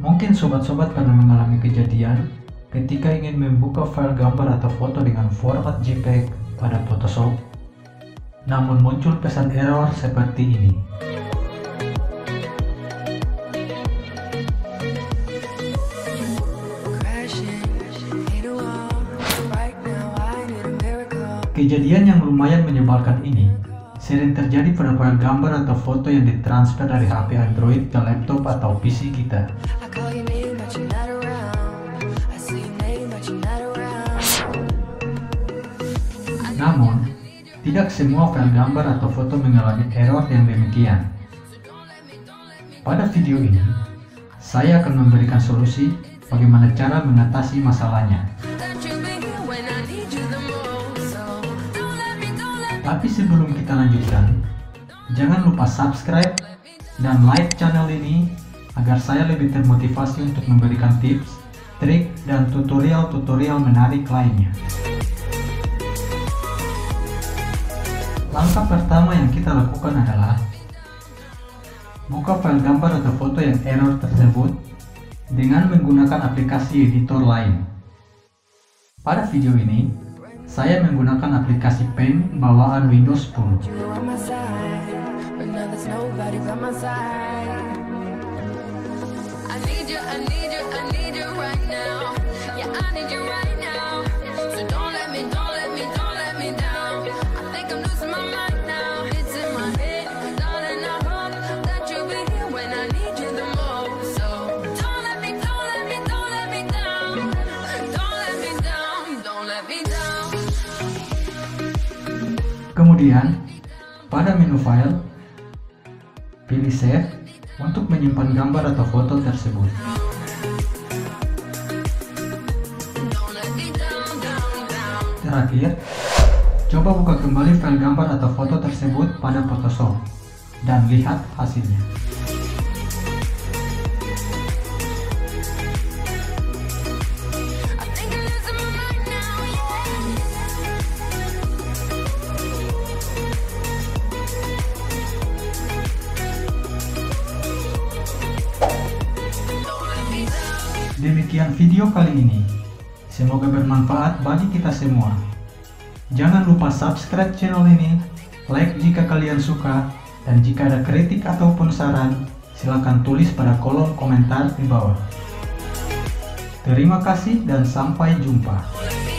Mungkin sobat-sobat pernah mengalami kejadian ketika ingin membuka file gambar atau foto dengan format JPEG pada Photoshop, namun muncul pesan error seperti ini. Kejadian yang lumayan menyebalkan ini sering terjadi pada file gambar atau foto yang ditransfer dari HP Android ke laptop atau PC kita. Namun, tidak semua file gambar atau foto mengalami error yang demikian. Pada video ini, saya akan memberikan solusi bagaimana cara mengatasi masalahnya. Tapi sebelum kita lanjutkan, jangan lupa subscribe dan like channel ini agar saya lebih termotivasi untuk memberikan tips, trik, dan tutorial-tutorial menarik lainnya. Langkah pertama yang kita lakukan adalah buka file gambar atau foto yang error tersebut dengan menggunakan aplikasi editor lain. Pada video ini, saya menggunakan aplikasi Paint bawaan Windows 10. Kemudian, pada menu File, pilih Save untuk menyimpan gambar atau foto tersebut. Terakhir, coba buka kembali file gambar atau foto tersebut pada Photoshop dan lihat hasilnya. Demikian video kali ini. Semoga bermanfaat bagi kita semua. Jangan lupa subscribe channel ini, like jika kalian suka, dan jika ada kritik ataupun saran, silakan tulis pada kolom komentar di bawah. Terima kasih dan sampai jumpa.